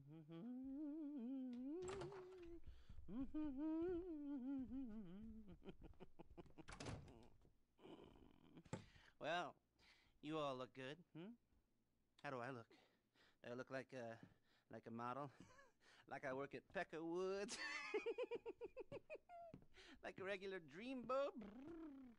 Well, you all look good. How do I look? Do I look like a model? Like I work at Pecker Woods? Like a regular dreamboat?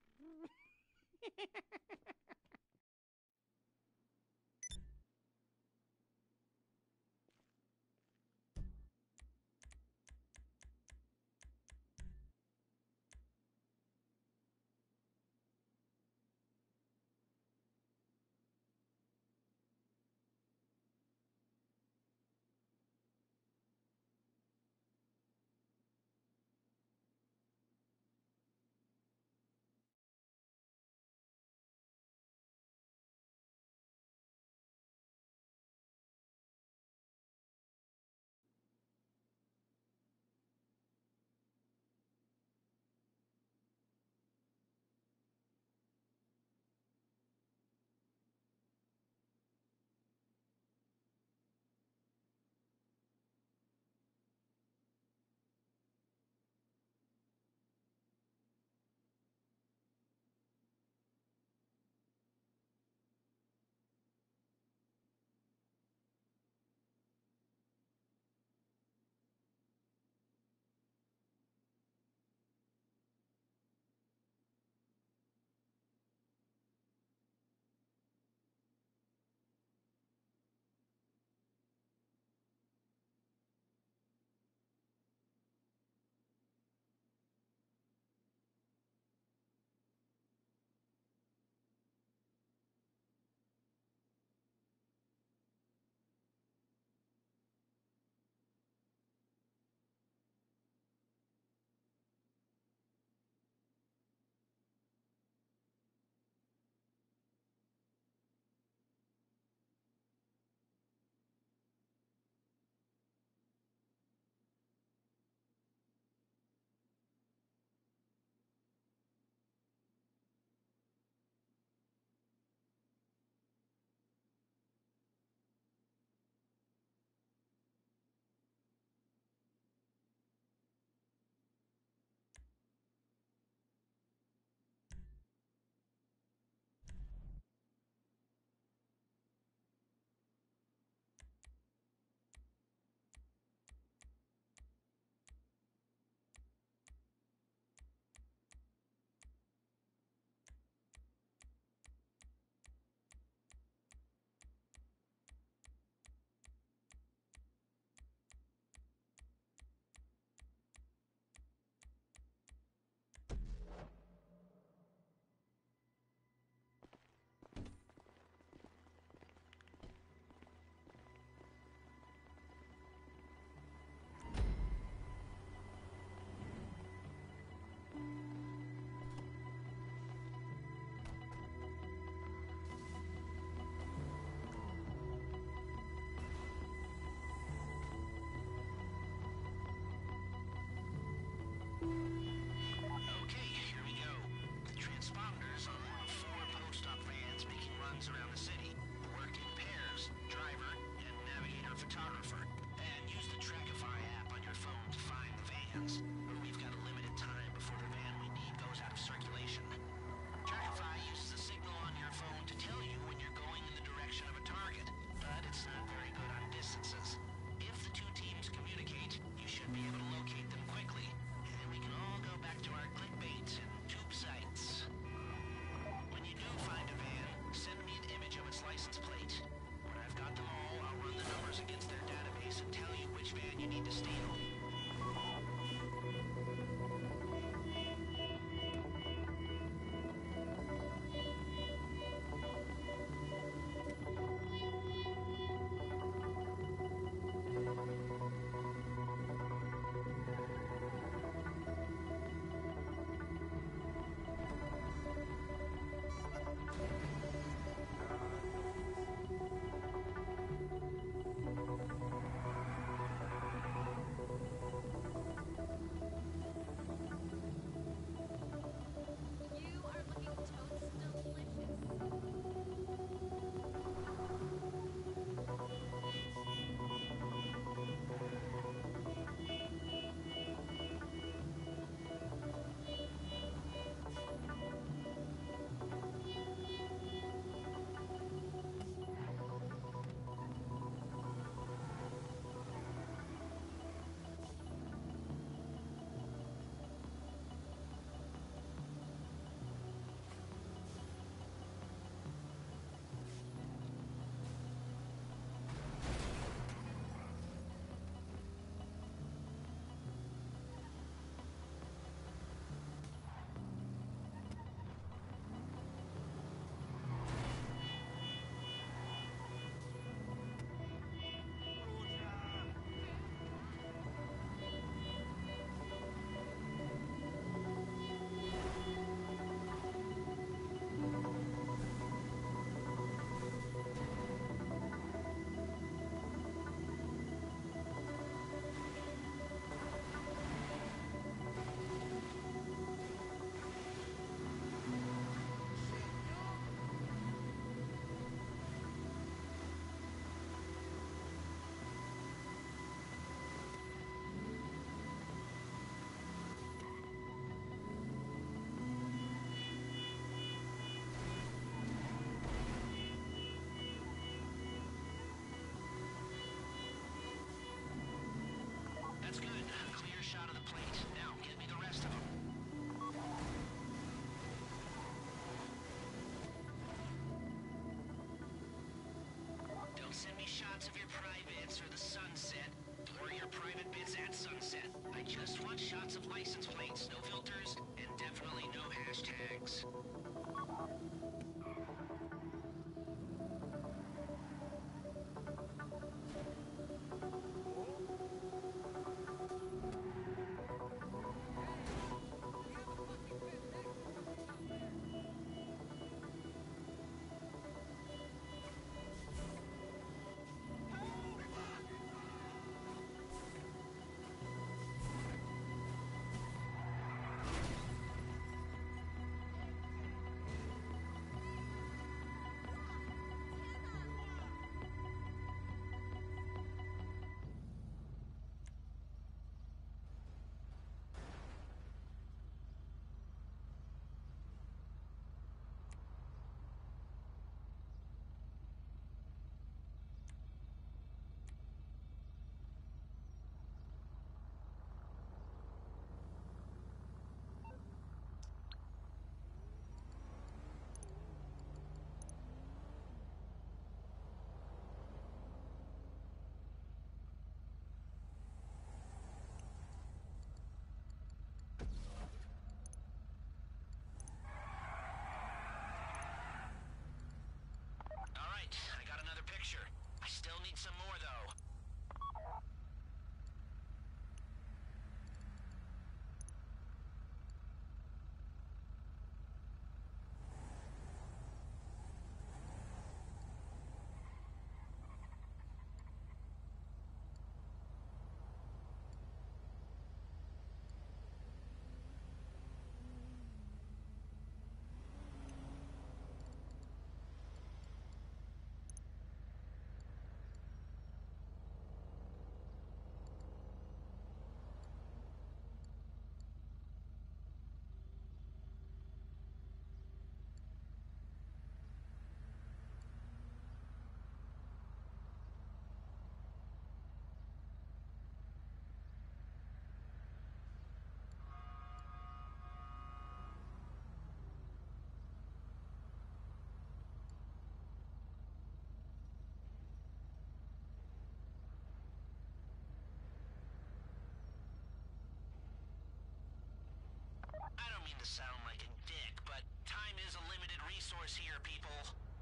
don't mean to sound like a dick, but time is a limited resource here, people.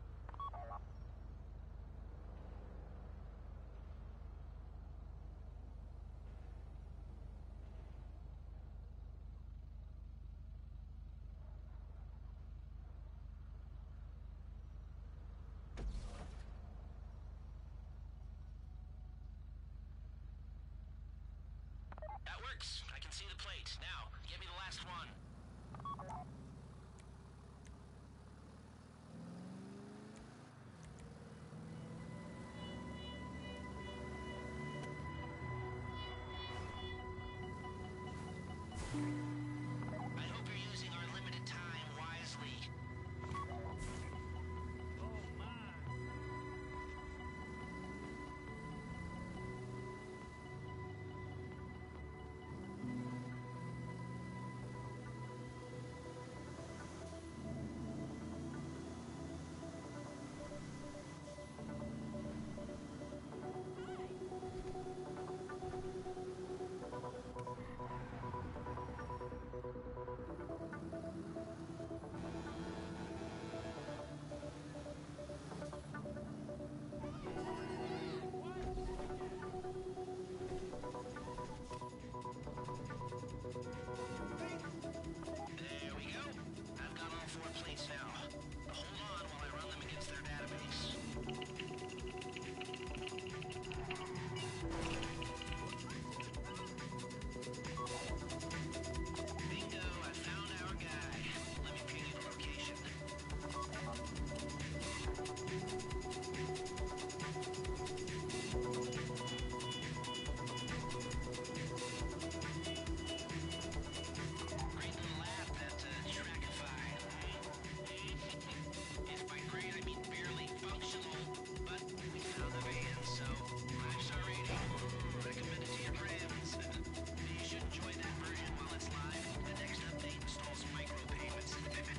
That works. I can see the plate. Now, get me the last one. I hope you're using our limited time wisely. There we go. I've got all 4 plates now. Hold on while I run them against their database. Bingo, I found our guy. Let me ping you the location. Great little laugh, that Shragify. If by great I mean barely functional, but we found the van, so 5-star rating. Recommend it to your friends. You should enjoy that version while it's live. The next update installs micropayments.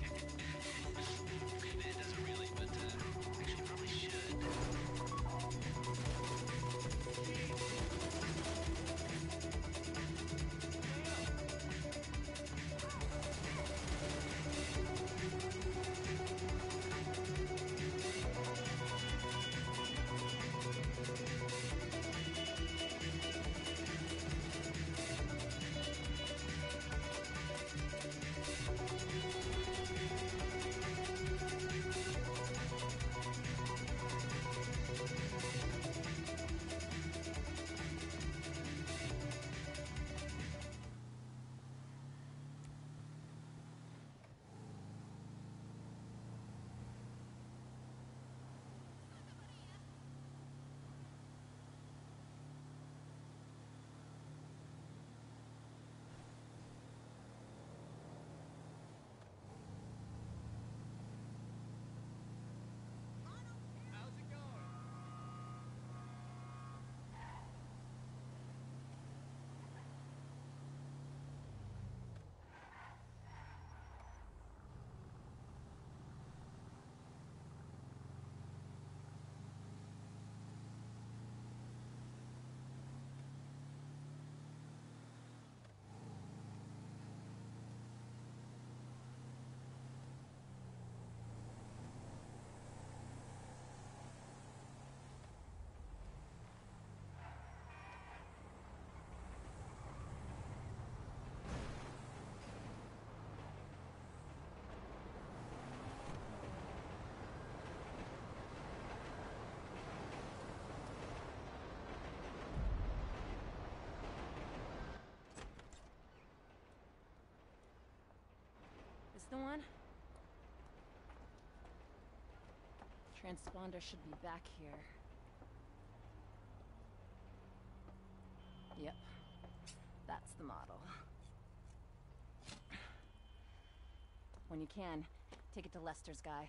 It doesn't really, but actually probably should. This the one? Transponder should be back here. Yep. That's the model. When you can, take it to Lester's guy.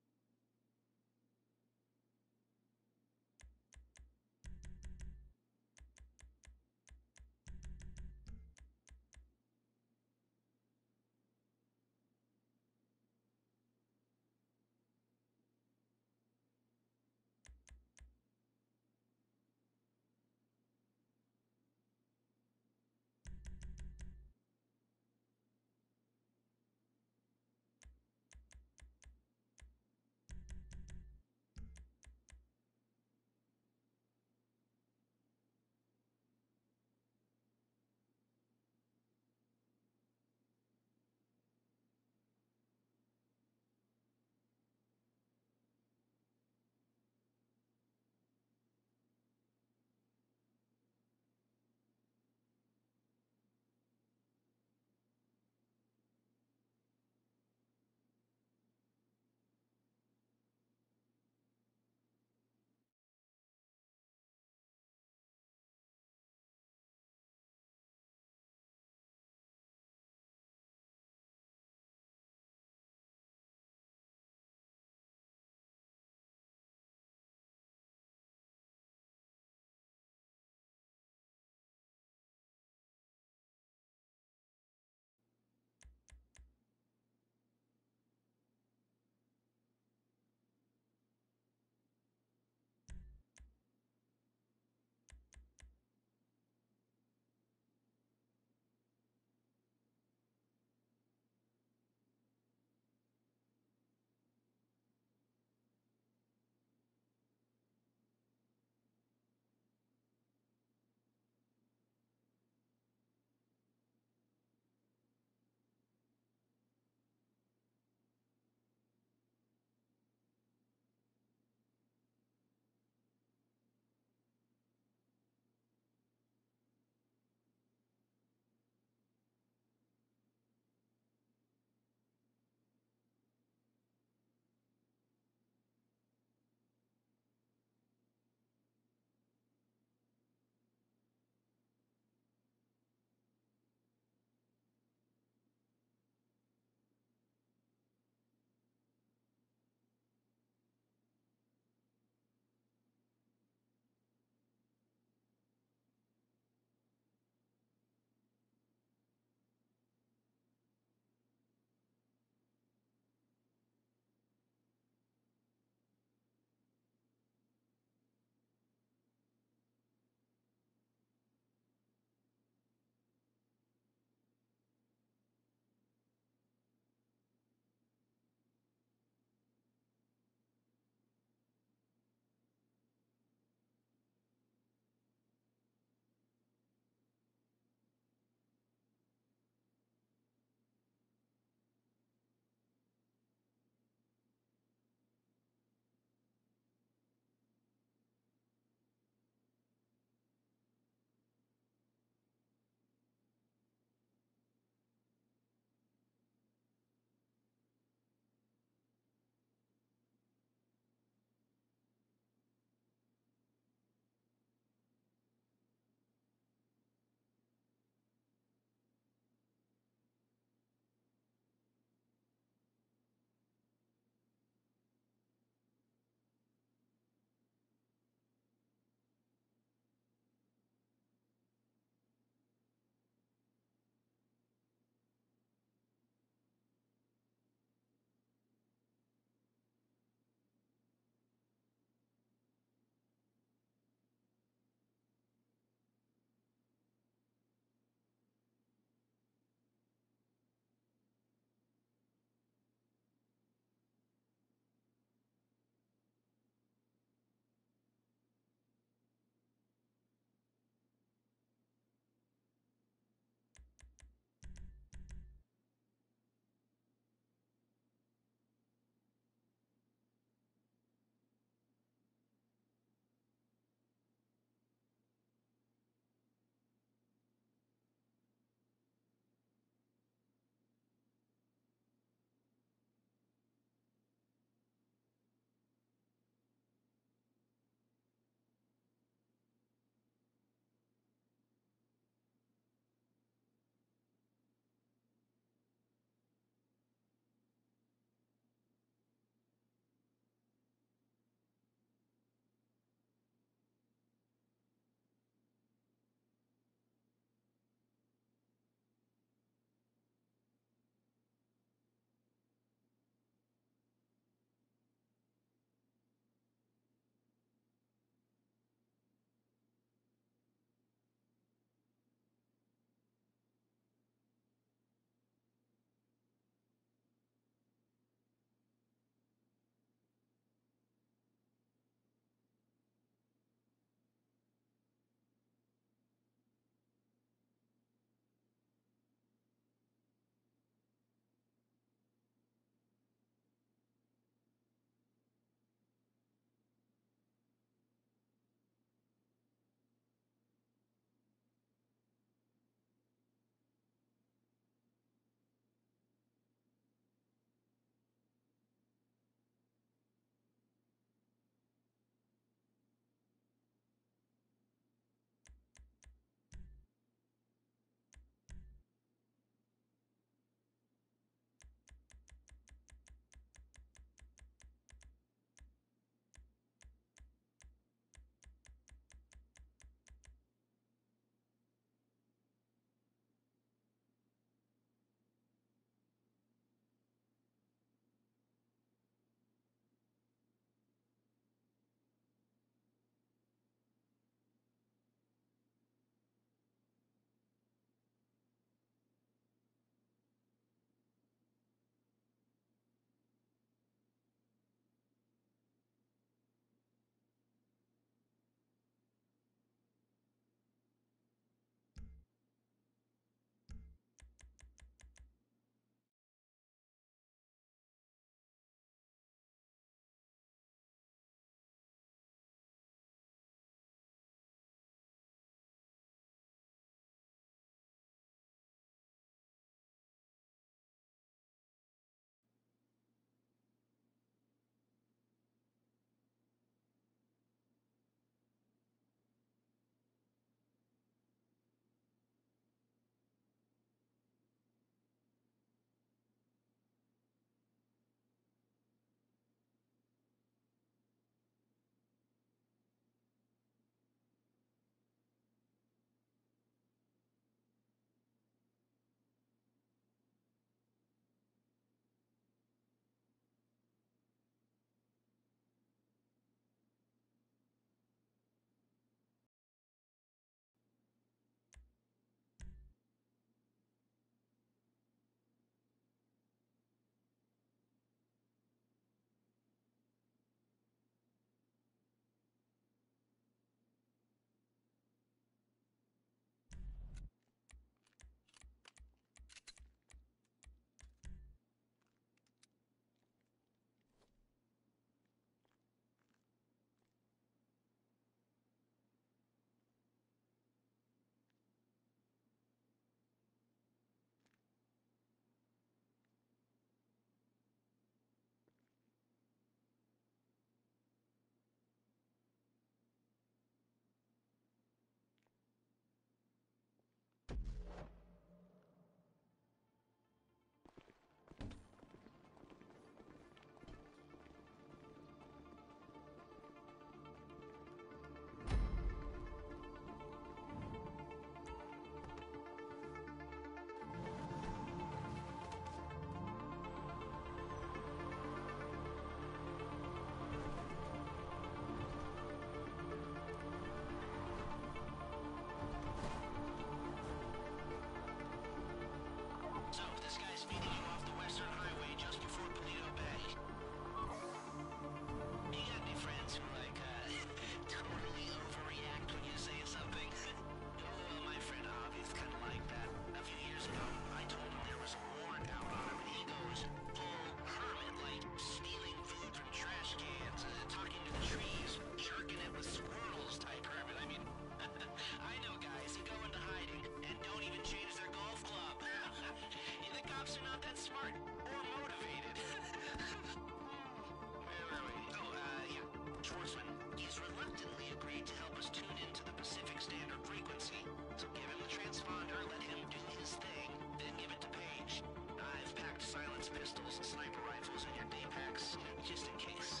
Schwartzman. He's reluctantly agreed to help us tune into the Pacific Standard Frequency. So give him the transponder, let him do his thing, then give it to Paige. I've packed silenced pistols and sniper rifles in your day packs, just in case.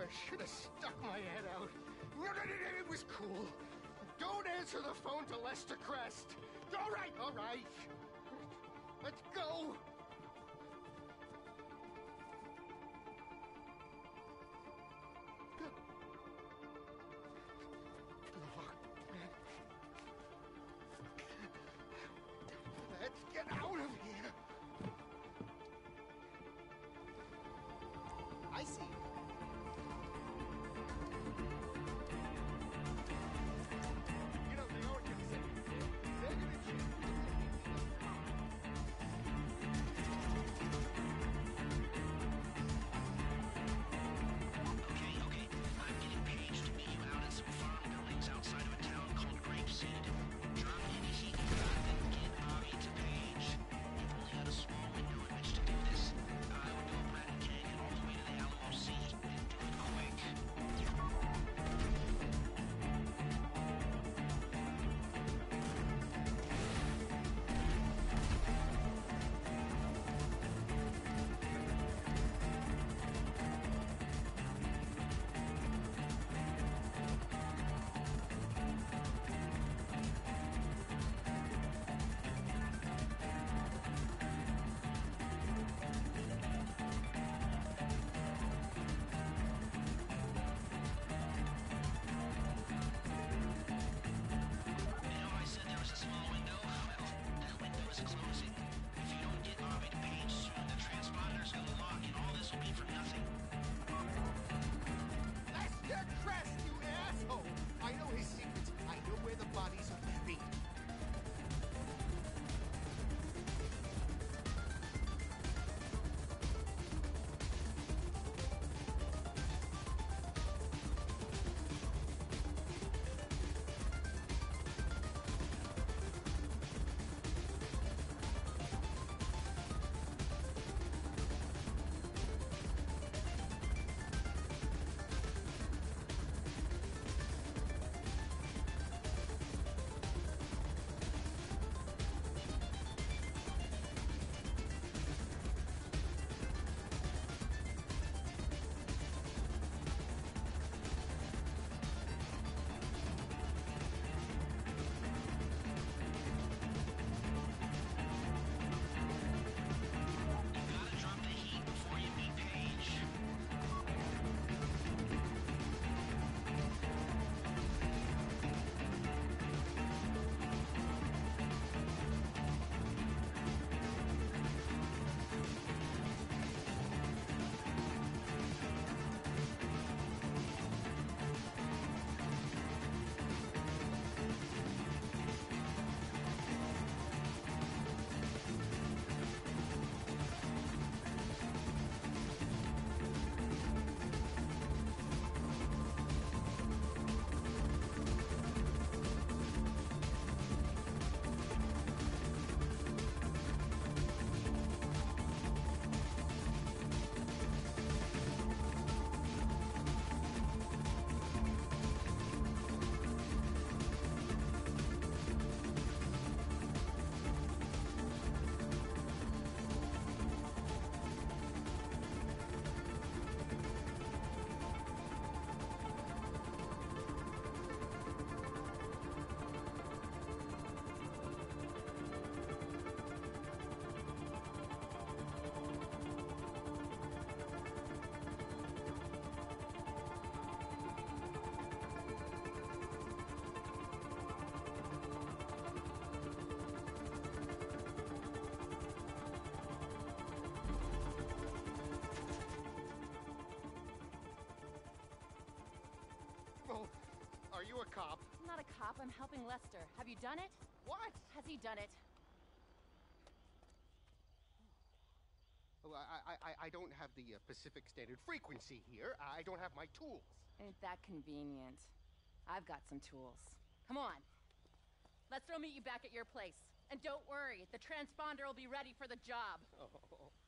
I should have stuck my head out. No, it was cool. Don't answer the phone to Lester Crest. All right. Let's go. Let's get out of here. I see. You know, they always say, they're gonna cheat. Okay. I'm getting Paige to meet you out in some farm buildings outside of a town called Grapeseed. Drop any heat you got, then get Bobby to Paige. You've only got a small window in which to do this. I would go Bratton Canyon all the way to the Alamo Sea and do it quick. You know, I said there was a small window. Well, that window is closing. If you don't get Bobby to Paige soon, the transponder's gonna lock, and all this will be for nothing. Lester Crest, you asshole! I know his secrets. I know where the bodies are buried. You gotta drop the heat before you meet Paige. Well, are you a cop? I'm not a cop, I'm helping Lester. Have you done it? What? Has he done it? Oh, I don't have the Pacific Standard Frequency here. I don't have my tools. Ain't that convenient. I've got some tools. Come on. Lester will meet you back at your place. And don't worry, the transponder will be ready for the job. Oh.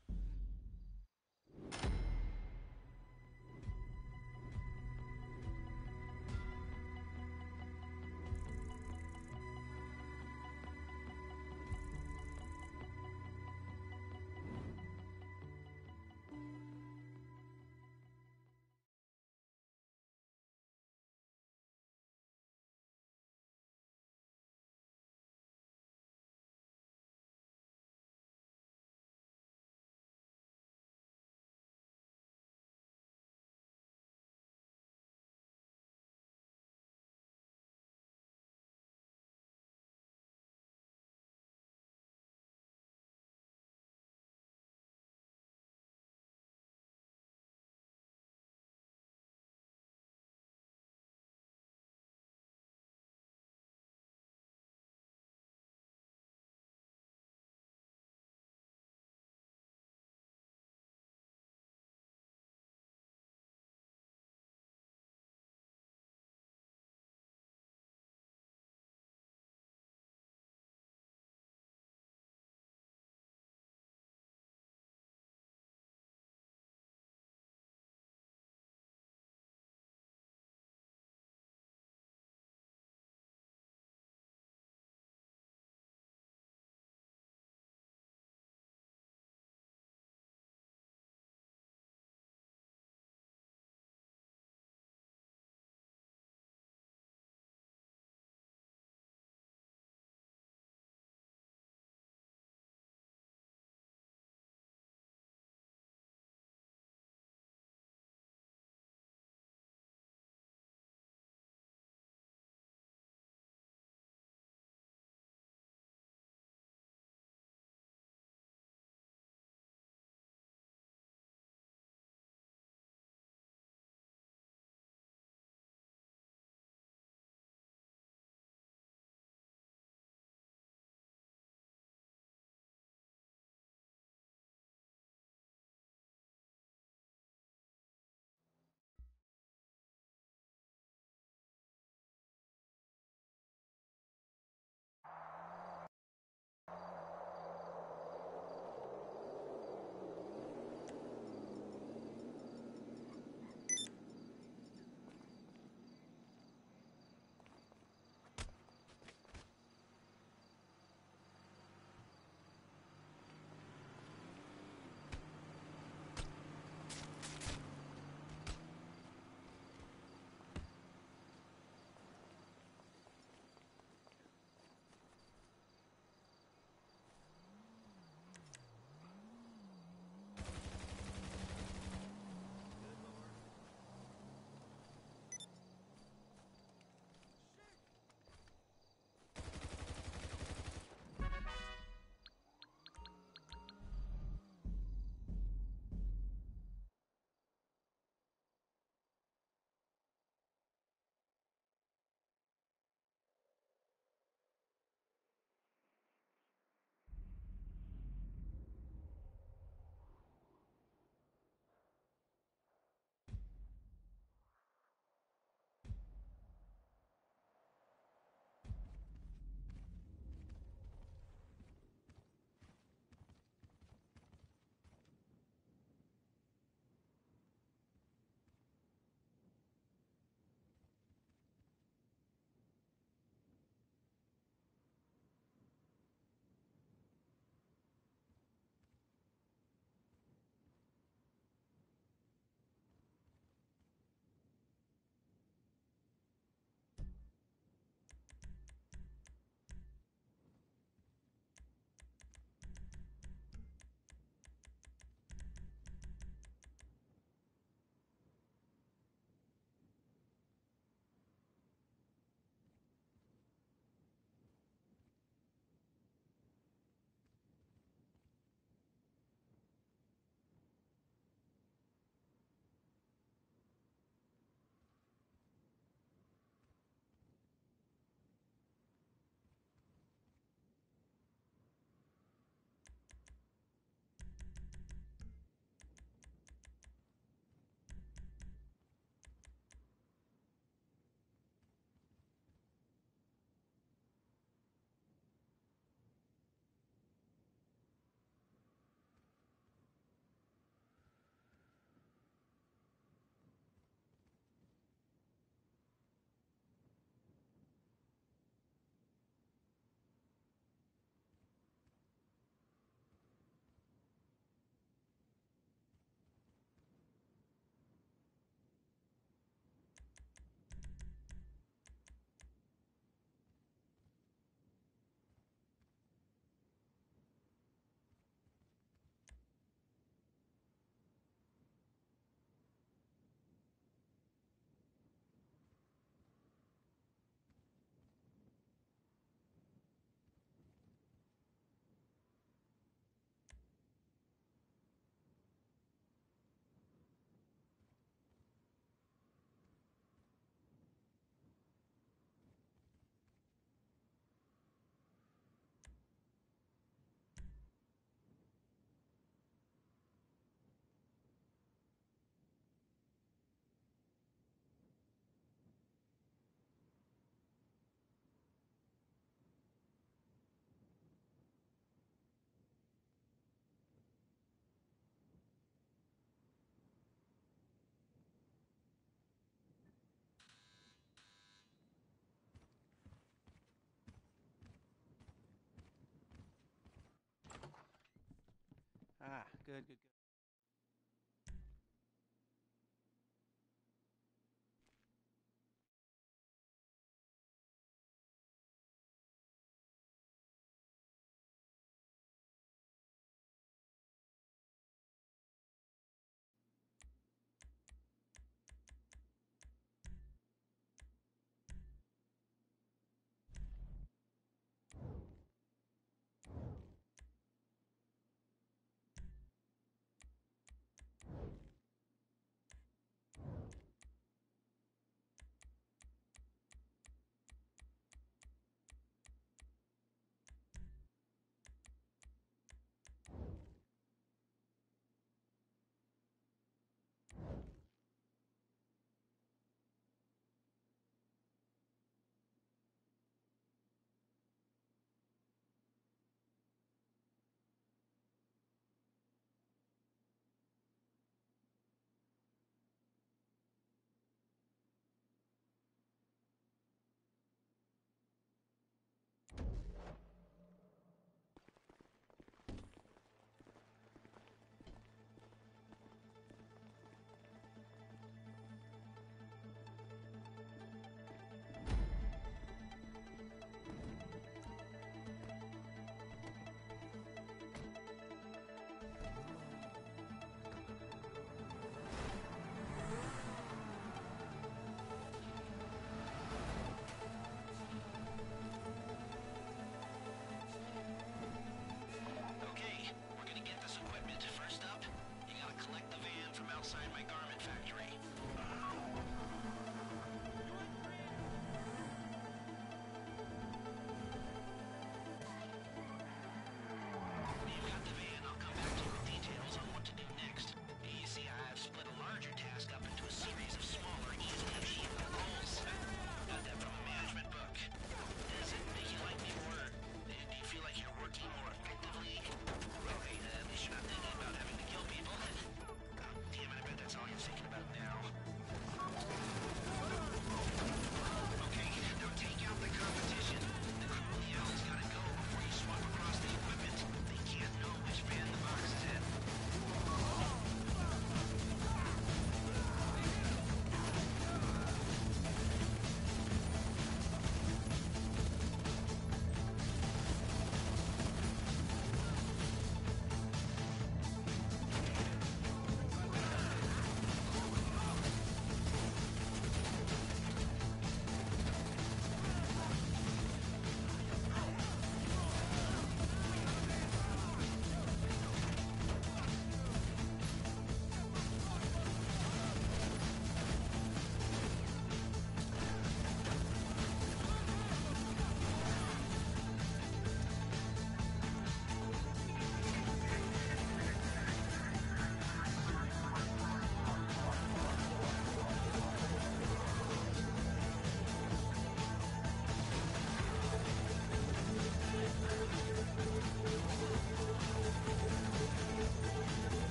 Good, good, good.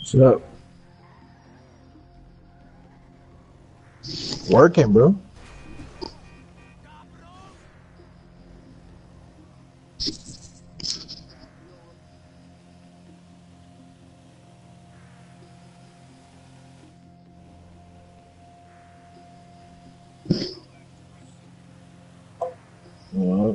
What's up? Working, bro. Yeah.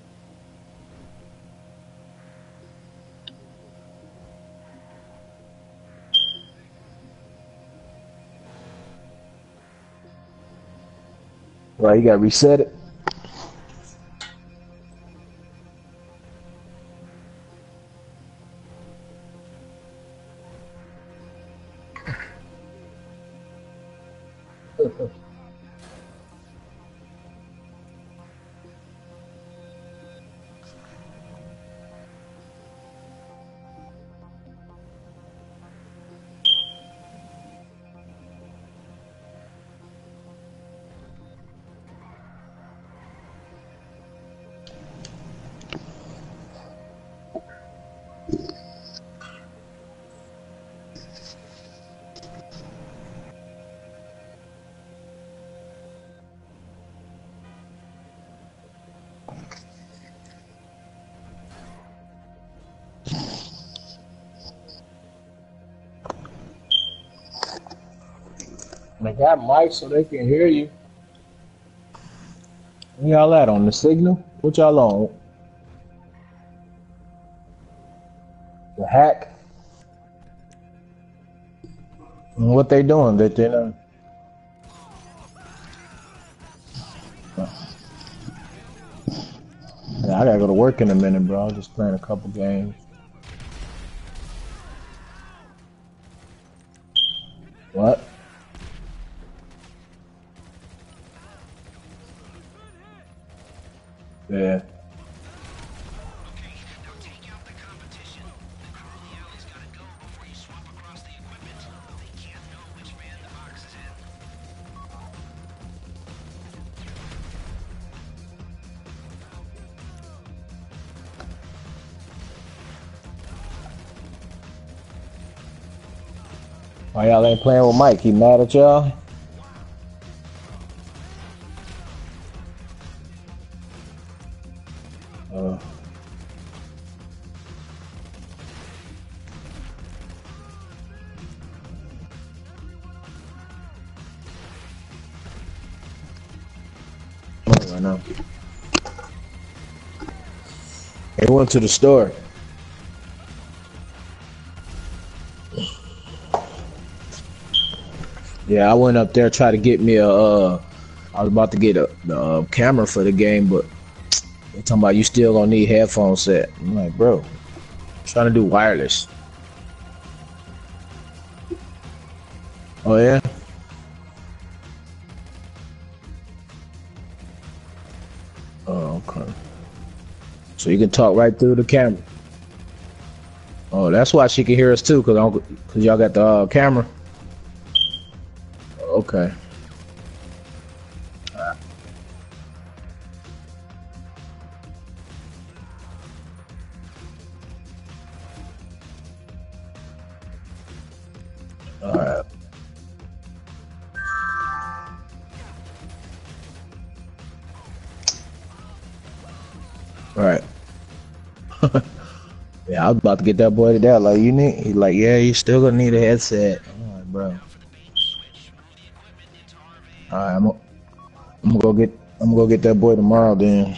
Right, you gotta reset it. They got mics so they can hear you. Where y'all at on the signal? What y'all on? The hack? What they doing? That they know? Yeah, I gotta go to work in a minute, bro. I'm just playing a couple games. What? Yeah. Okay, now take out the competition. The crew in the alley's gotta go before you swap across the equipment. They can't know which man the box is in. Why y'all ain't playing with Mike? He mad at y'all? Uh, right now. He went to the store. Yeah, I went up there try to get me a. I was about to get the camera for the game, but they talking about you still gonna need headphone set. I'm like, bro, I'm trying to do wireless. Oh yeah. Oh okay. So you can talk right through the camera. Oh, that's why she can hear us too, cause y'all got the camera. Okay. All right. All right. Yeah, I was about to get that boy to that. Like, you need? He's like, yeah, you still gonna need a headset. I'm like, bro. All right, I'm gonna go get that boy tomorrow then.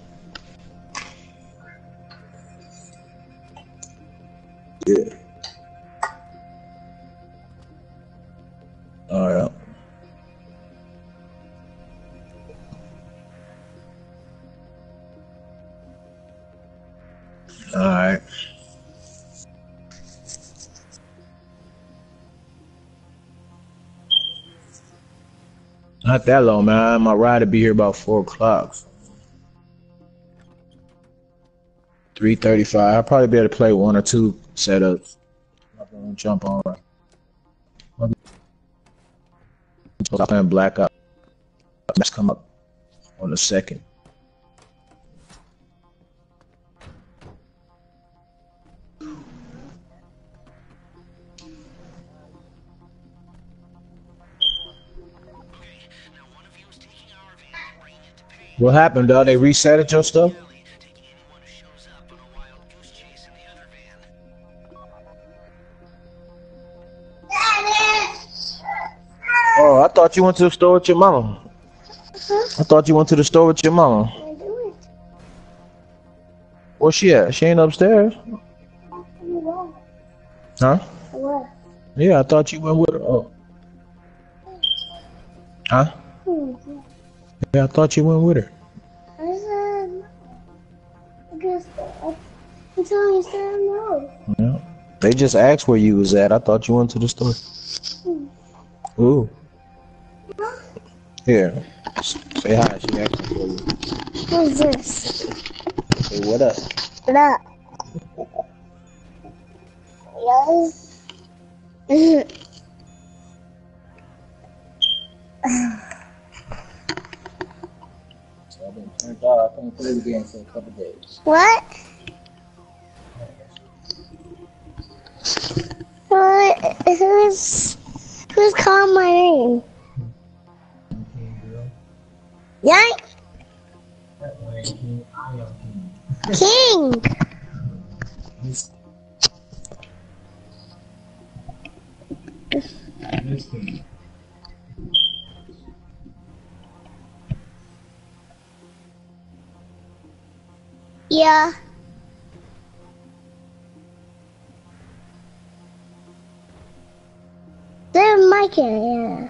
Yeah. All right. All right. Not that long, man. My ride will be here about 4 o'clock. 3:35. I'll probably be able to play 1 or 2 setups. I'm gonna jump on. I'm playing Black Ops. Let's come up on the 2nd. What happened, dog? They resetted your stuff? taking anyone who shows up on a wild goose chase in the other van. Oh, I thought you went to the store with your mama. I thought you went to the store with your mama. Where's she at? She ain't upstairs. Huh? Yeah, I thought you went with her. Oh. Huh? Yeah, I thought you went with her. Yeah. They just asked where you was at. I thought you went to the store. Ooh. Here. Say hi. She asking for you. Who's this? Say what up? What up? Yes. So I've been turned off. I can't play the game for a couple days. What? Who's calling my name? Yank? King. Yeah. They're Mike, yeah.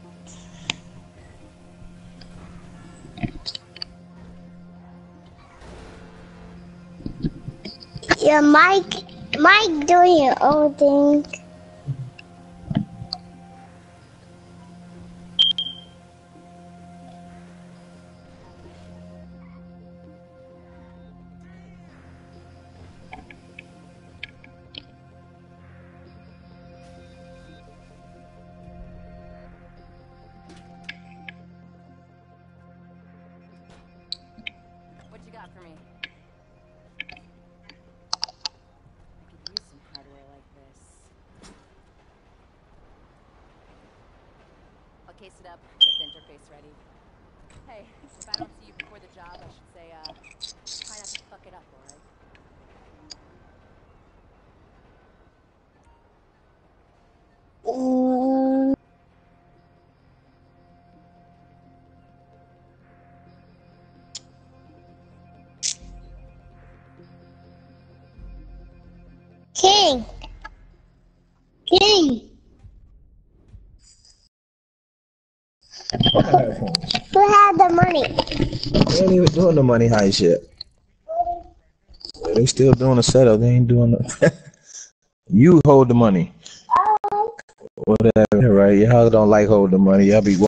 Yeah, Mike doing your own thing. What you got for me? I could use some hardware like this. I'll case it up, get the interface ready. Hey, if I don't see you before the job, I should say, try not to fuck it up, alright? King. Who had the money? They ain't even doing the money heist yet. They still doing the setup. They ain't doing the. You hold the money. Whatever, right? Y'all don't like holding the money. Y'all be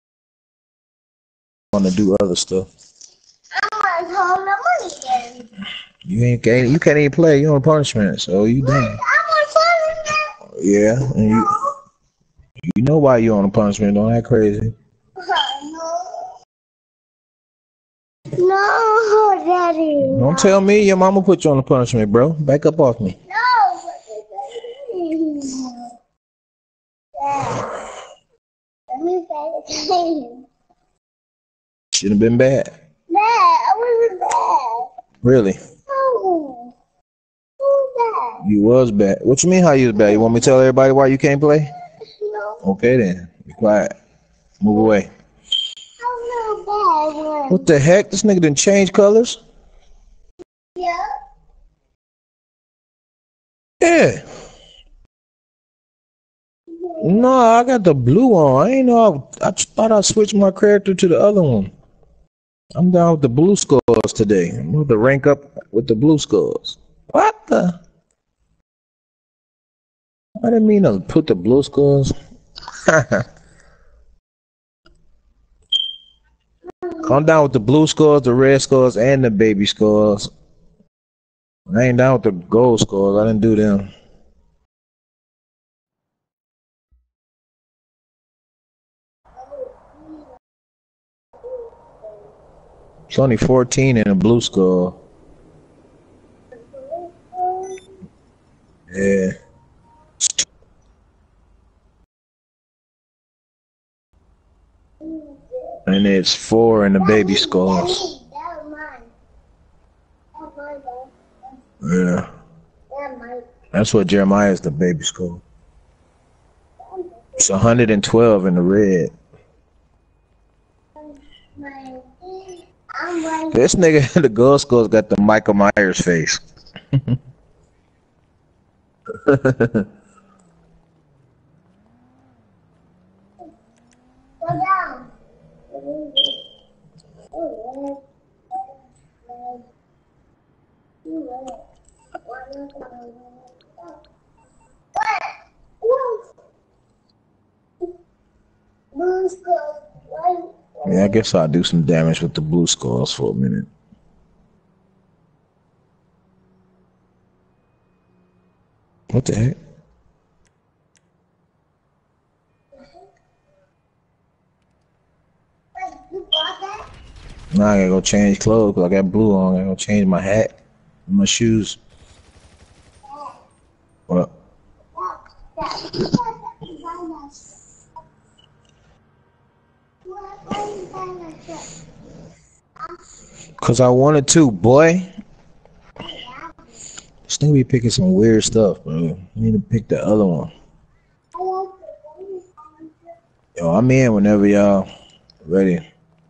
want to do other stuff. I want to hold the money then. You can't even play. You on punishment, so you done. I want punishment. Yeah, and you know why you on a punishment. Don't act crazy. No, Daddy. Don't tell me your mama put you on a punishment, bro. Back up off me. No, Dad. Let me play the game. Should have been bad. Dad, I wasn't bad. Really? No. Who's bad? You was bad. What you mean how you was bad? You want me to tell everybody why you can't play? No, Okay then. Be quiet. Move away. I'm not bad one. What the heck? This nigga didn't change colors? Yeah. Yeah. No, I got the blue on. I ain't know. I thought I switched my character to the other one. I'm down with the blue skulls today. I'm going to rank up with the blue skulls. What the? I didn't mean to put the blue skulls. I'm down with the blue skulls, the red skulls, and the baby skulls. I ain't down with the gold skulls. I didn't do them. It's only 14 in a blue skull. Yeah. and it's 4 in the baby skulls. Yeah. That's what Jeremiah is, the baby skull. It's 112 in the red. This nigga, the Girl Skulls, got the Michael Myers face. Yeah, I guess I'll do some damage with the blue skulls for a minute. What the heck? Now I gotta go change clothes because I got blue on. I gotta go change my hat and my shoes. What? Cause I wanted to, boy. This nigga be picking some weird stuff, bro. You need to pick the other one. Yo, I'm in whenever y'all ready.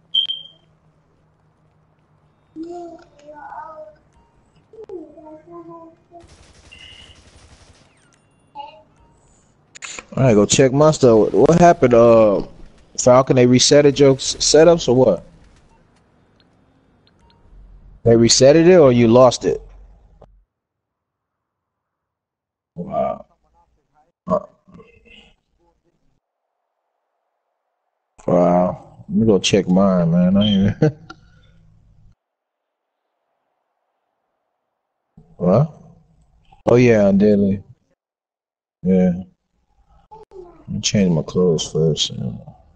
Alright, go check my stuff. What happened, Falcon? They resetted your setups or what? They resetted it or you lost it? Wow. Wow. Let me go check mine, man. I ain't... What? Oh yeah, I did. Yeah. Let me change my clothes first. Yeah.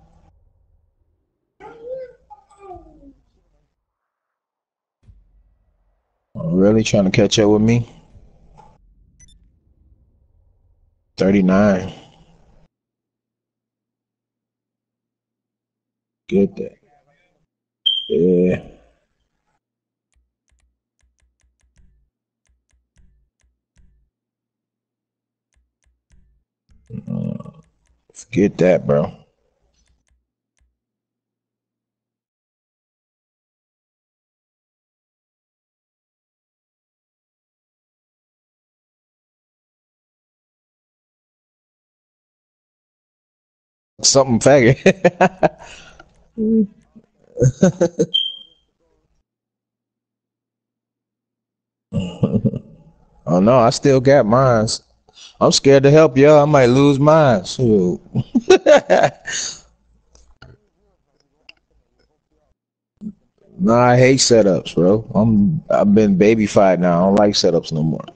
Really trying to catch up with me? 39. Get that. Yeah. Forget that, bro. Something faggot. Oh no, I still got mines. I'm scared to help y'all. I might lose mine. So. Nah, I hate setups, bro. I've been babyfied now. I don't like setups no more.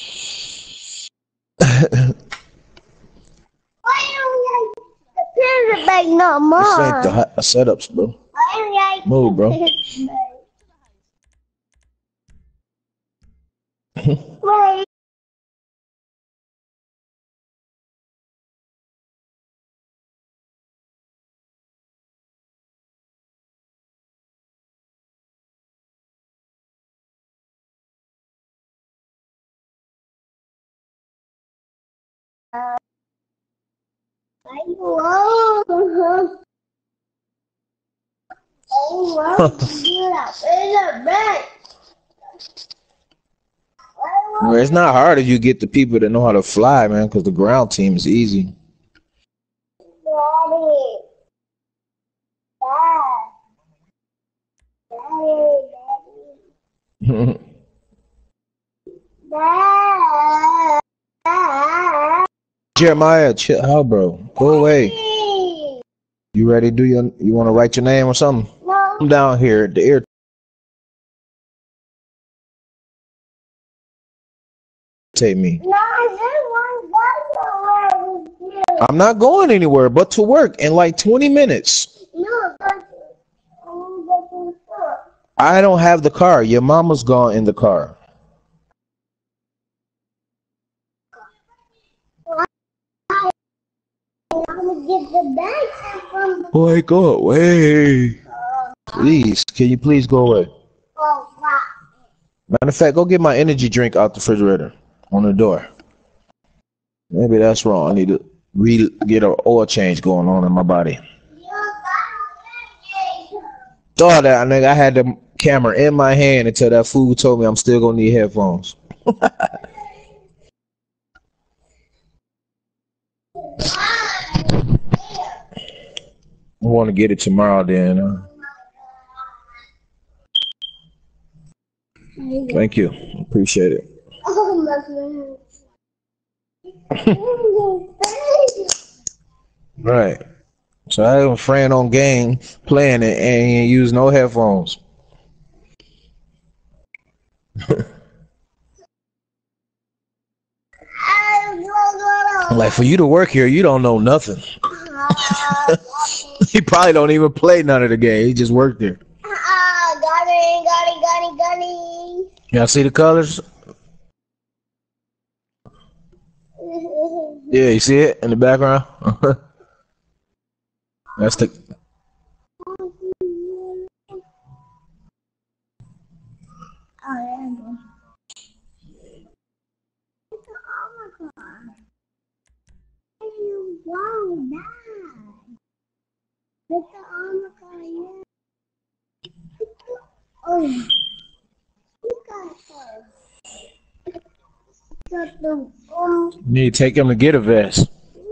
No more. This ain't the setups, bro. Move, bro. It's not hard if you get the people that know how to fly, man, because the ground team is easy. Jeremiah, chill out, bro. Go away. You ready to do you want to write your name or something? No. I'm down here at the air. Take me. No, I didn't want to go. I'm not going anywhere but to work in like 20 minutes. No, I don't have the car. Your mama's gone in the car. Boy, go away. Please, can you please go away? Matter of fact, go get my energy drink out the refrigerator on the door. Maybe that's wrong. I need to get an oil change going on in my body. Thought that, nigga. I had the camera in my hand until that fool told me I'm still gonna need headphones. I want to get it tomorrow then. Thank you. Appreciate it. Right. So I have a friend on game playing it and he ain't use no headphones. Like, for you to work here, you don't know nothing. He probably don't even play none of the game. He just worked there. Y'all see the colors? Yeah, you see it in the background? That's the... You need to take him to get a vest.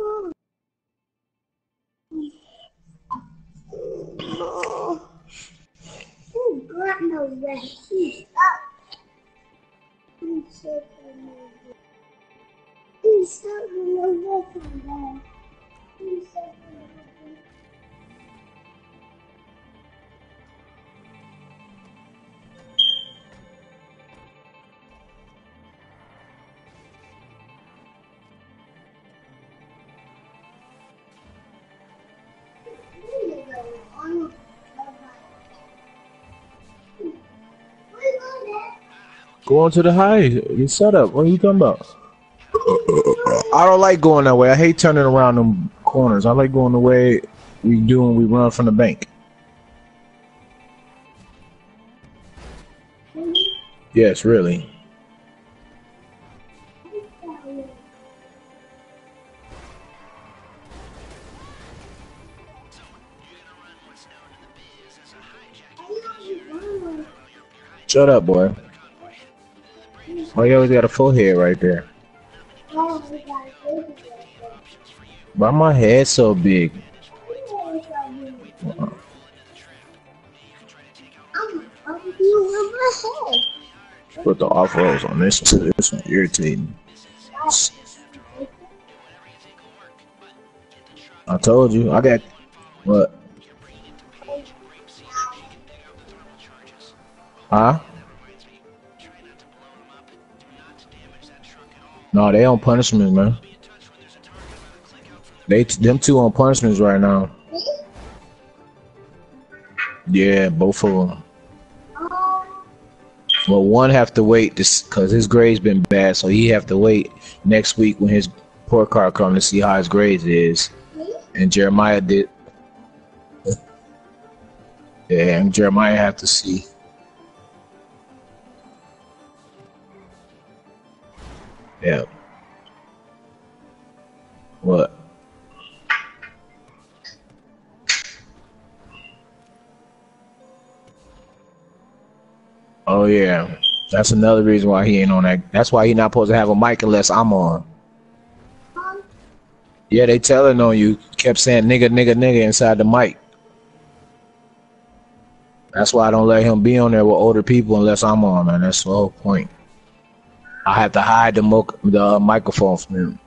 Go on to the high. You set up. What are you talking about? I don't like going that way. I hate turning around them corners. I like going the way we do when we run from the bank. Yes, really. Shut up, boy. Oh, you always got a full head right there. Why my head so big? Put the off rolls on this one. This one irritating. I told you. I got what? Huh? No, they on punishment, man. Them two on punishments right now. Yeah, both of them. Well, one have to wait because his grade's been bad, so he have to wait next week when his report card come to see how his grades is. And Jeremiah did. Yeah, and Jeremiah have to see. Yeah. What? Oh yeah, that's another reason why he ain't on that. That's why he not supposed to have a mic unless I'm on. Yeah, they telling on you. Kept saying nigga, nigga, nigga inside the mic. That's why I don't let him be on there with older people unless I'm on, man. That's the whole point. I have to hide the microphone from him.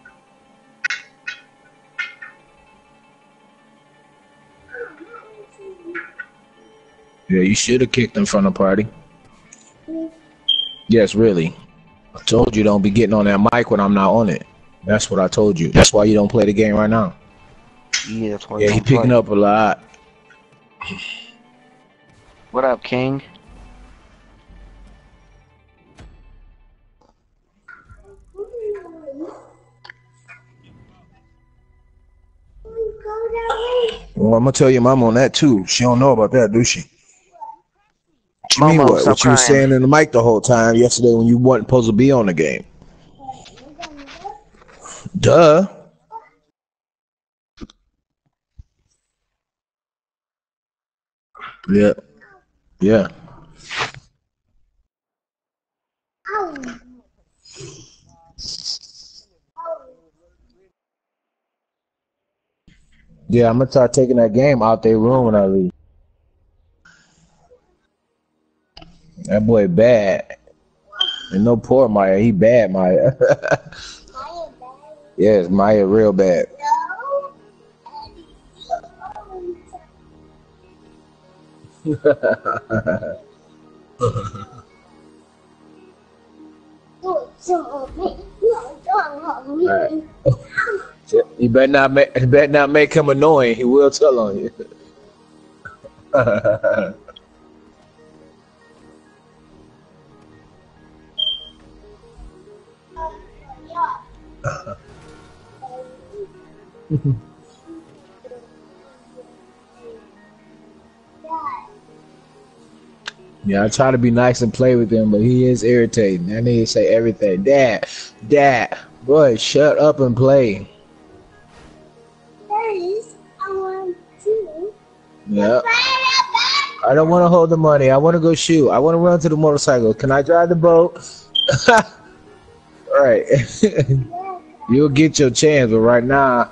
Yeah, you should have kicked him from the party. Yes, really. I told you don't be getting on that mic when I'm not on it. That's what I told you. That's why you don't play the game right now. Yeah, that's why. Yeah, he picking up a lot. What up, King? Well, I'm gonna tell your mom on that too. She don't know about that, do she? What you mean Momo, what? stop What you was crying. saying in the mic the whole time yesterday when you wasn't supposed to be on the game? Duh. Yeah. Yeah. Yeah, I'm gonna start taking that game out their room when I leave. That boy bad. And no poor Maya, he bad Maya. Yes, Maya real bad. Right. You better not make him annoying. He will tell on you. Yeah, I try to be nice and play with him, but he is irritating. That nigga say everything. Dad, boy, shut up and play. Yeah. I don't want to hold the money. I want to go shoot. I want to run to the motorcycle. Can I drive the boat? All right. You'll get your chance, but right now.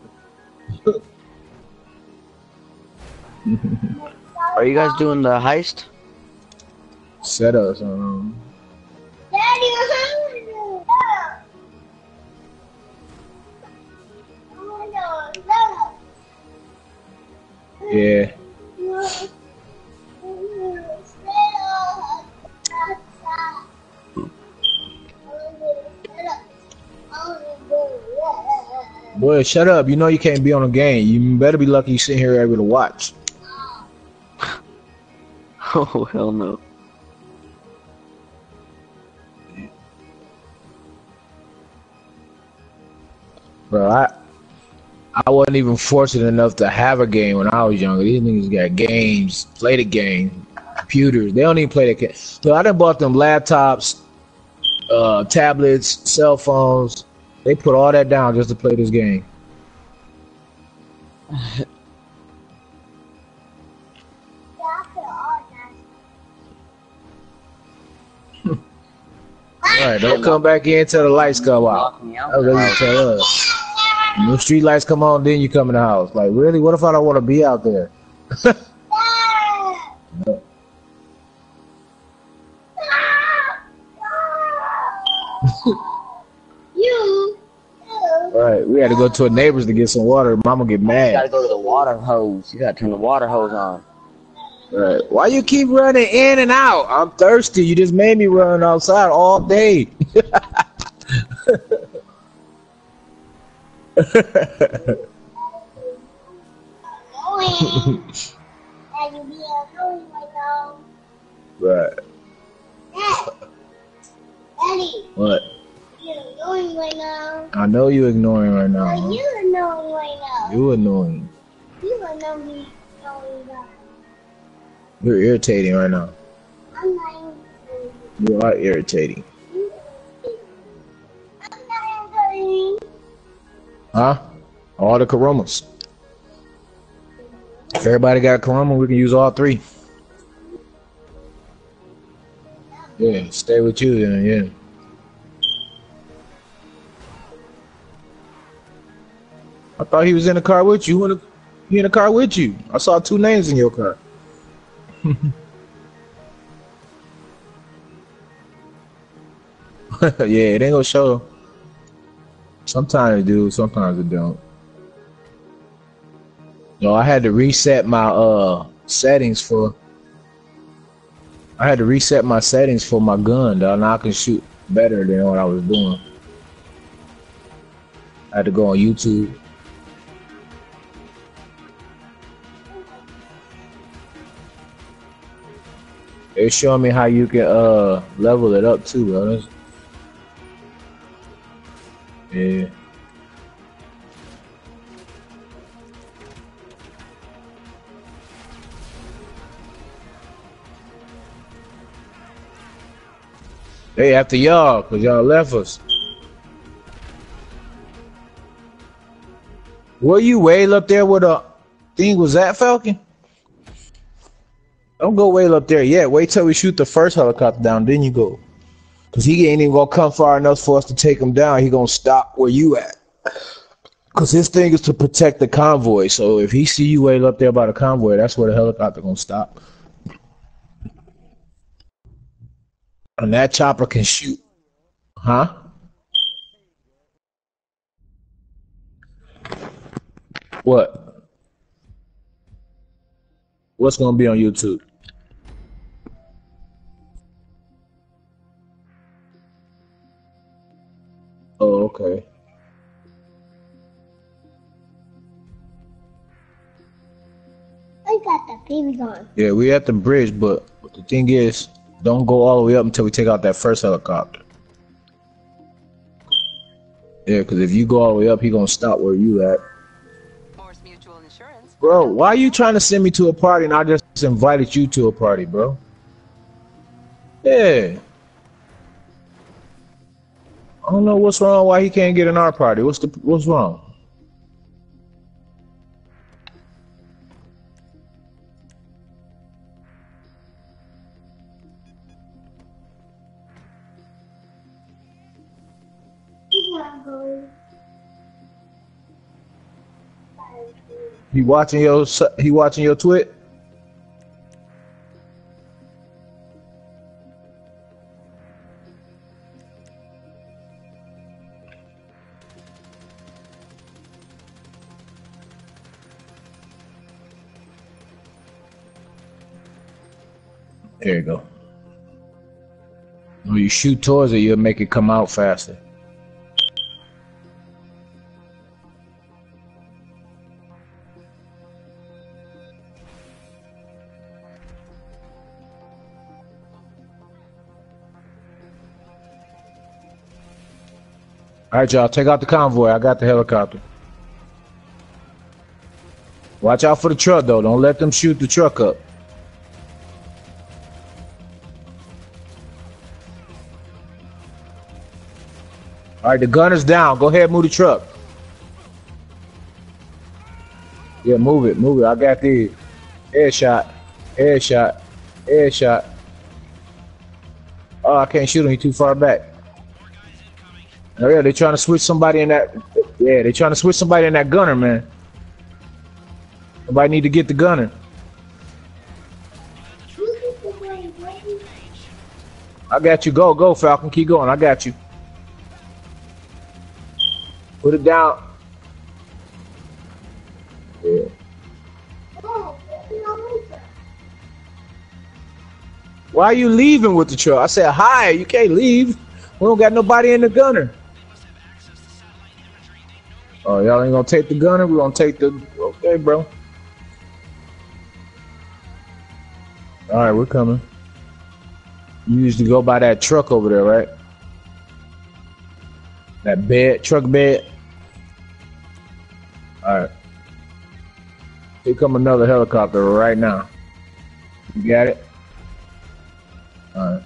Are you guys doing the heist? Set us. Yeah. Boy, shut up. You know you can't be on a game. You better be lucky you sitting here able to watch. Oh, hell no. Bro, I wasn't even fortunate enough to have a game when I was younger. These niggas got games, play the game, computers. They don't even play the game. So I done bought them laptops, tablets, cell phones. They put all that down just to play this game. Alright, don't come back in till the lights go out. That's what you tell us. When the street lights come on, then you come in the house. Like, really? What if I don't want to be out there? Right, we had to go to a neighbor's to get some water. Mama get mad. You gotta go to the water hose. You gotta turn the water hose on. Right. Why you keep running in and out? I'm thirsty. You just made me run outside all day. Right. Eddie. What? You're annoying right now. I know you ignoring right now. No, you're annoying right now. You annoying. You annoying right now. You're irritating right now. I'm not irritating. You are irritating. I'm not irritating. Huh? All the Coromas. If everybody got a Coroma, we can use all three. Yeah, stay with you then, yeah. I thought he was in the car with you. He in the car with you. I saw 2 names in your car. Yeah, it ain't gonna show. Sometimes it do, sometimes it don't. No, I had to reset my settings for. I had to reset my settings for my gun, though. Now I can shoot better than what I was doing. I had to go on YouTube. It's showing me how you can level it up too, bro. Yeah. They after y'all, cause y'all left us. Were you way up there with a thing? Was that Falcon? Don't go way up there yet. Wait till we shoot the first helicopter down, then you go. Cause he ain't even gonna come far enough for us to take him down. He gonna stop where you at. Cause his thing is to protect the convoy. So if he see you way up there by the convoy, that's where the helicopter gonna stop. And that chopper can shoot. Huh? What? What's gonna be on YouTube? Oh, okay. I got the baby on. Yeah, we at the bridge, but the thing is, don't go all the way up until we take out that first helicopter. Yeah, because if you go all the way up, he gonna stop where you at. Morse Mutual Insurance. Bro, why are you trying to send me to a party and I just invited you to a party, bro? Yeah. I don't know what's wrong, why he can't get in our party. What's wrong? He watching your twit? There you go. When you shoot towards it, you'll make it come out faster. All right, y'all, take out the convoy. I got the helicopter. Watch out for the truck, though. Don't let them shoot the truck up. All right, the gunner's down. Go ahead, move the truck. Yeah, move it, move it. I got these. Headshot, headshot, headshot. Oh, I can't shoot him. He's too far back. Oh yeah, they're trying to switch somebody in that. Yeah, they're trying to switch somebody in that gunner, man. Somebody need to get the gunner. I got you. Go, Falcon. Keep going. I got you. Put it down. Yeah. Why are you leaving with the truck? I said, hi, you can't leave. We don't got nobody in the gunner. Oh, y'all ain't gonna take the gunner? We're gonna take the... Okay, bro. Alright, we're coming. You used to go by that truck over there, right? That bed, truck bed. Alright. Here come another helicopter right now. You got it? Alright.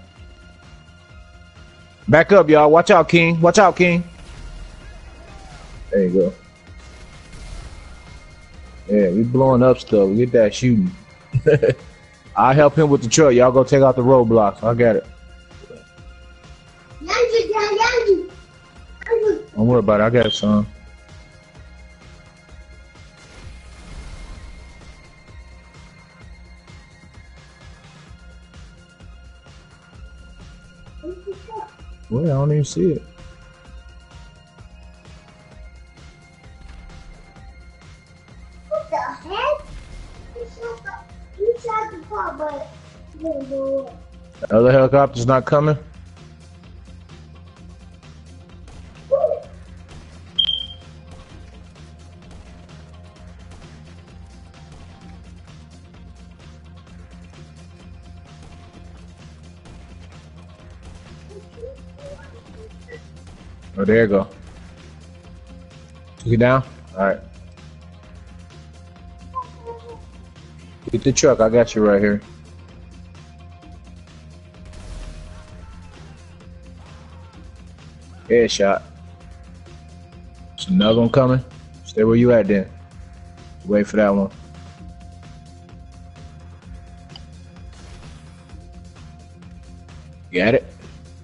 Back up, y'all. Watch out, King. Watch out, King. There you go. Yeah, we blowing up stuff. We get that shooting. I'll help him with the truck. Y'all go take out the roadblocks. I got it. Don't worry about it. I got it, son. Well, I don't even see it. What the heck? You shot the car, but The other helicopter's not coming? Oh, there you go. Took it down? Alright. Get the truck, I got you right here. Headshot. There's another one coming. Stay where you at then. Wait for that one. Got it?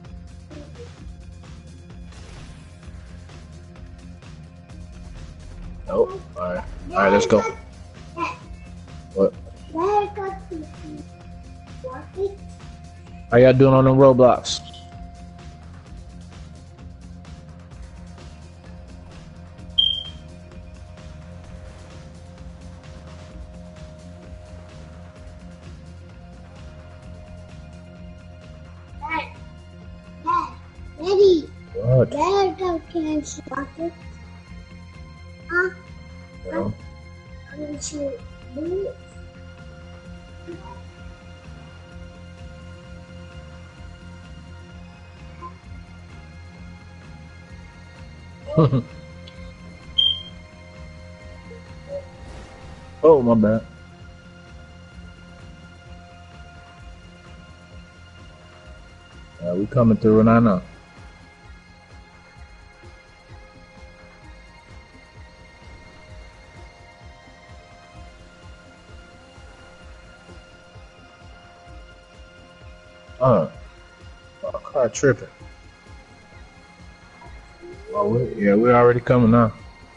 Nope. Alright. Alright, let's go. What? How y'all doing on them Roblox? Daddy, What? Dad, can she walk it? Huh? Well, I'm sure. Do oh, my bad. We coming through and I know. My car tripping. Oh, yeah, we're already coming now.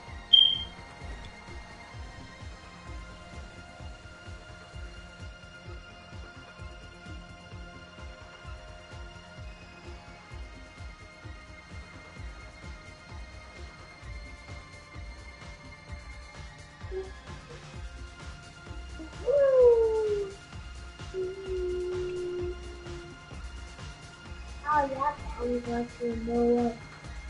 Oh, yeah, I'm going to know it.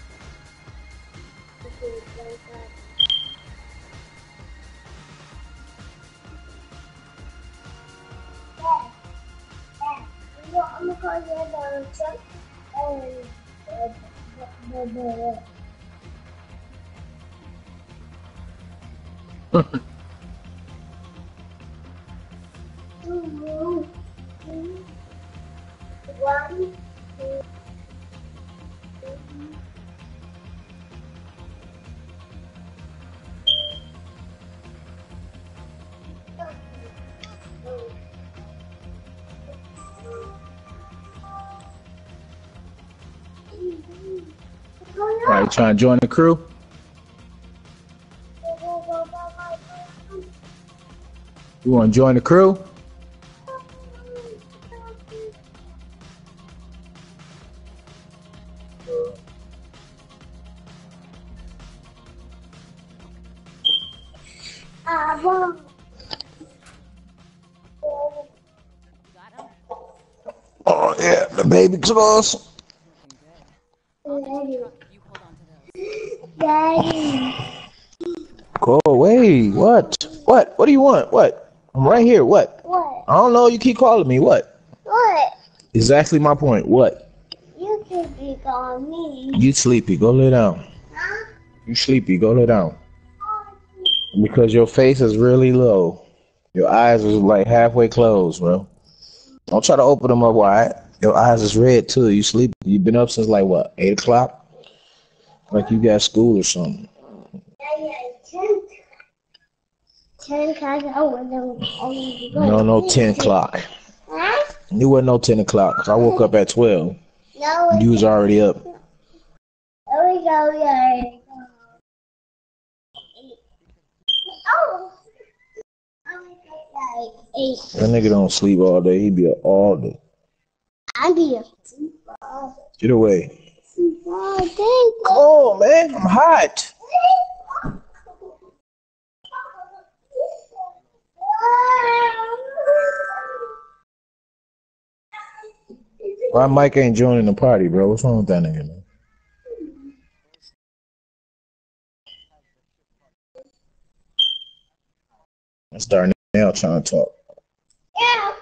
I'm going to call you the truck and one, two, Right, you trying to join the crew? You want to join the crew? Oh yeah, the baby clothes. Daddy. Go away. What? What? What do you want? What? I'm right here. What? What? I don't know. You keep calling me. What? What? Exactly my point. What? You could be calling me. You sleepy. Go lay down. Huh? You sleepy. Go lay down. Because your face is really low. Your eyes is like halfway closed, bro. Don't try to open them up wide. Your eyes is red too. You sleep. You been up since like what? 8 o'clock? Like you got school or something. Yeah, 10 o'clock. I was No, 10 o'clock. Huh? You wasn't no 10 o'clock. 'Cause I woke up at 12. No. You was already up. There we go. Yeah. Oh. Eight. That nigga don't sleep all day. He be up all day. I be a Get away. all day. Come on, man. I'm hot. Why Mike ain't joining the party, bro? What's wrong with that nigga, man? Let's start now trying to talk. Yeah.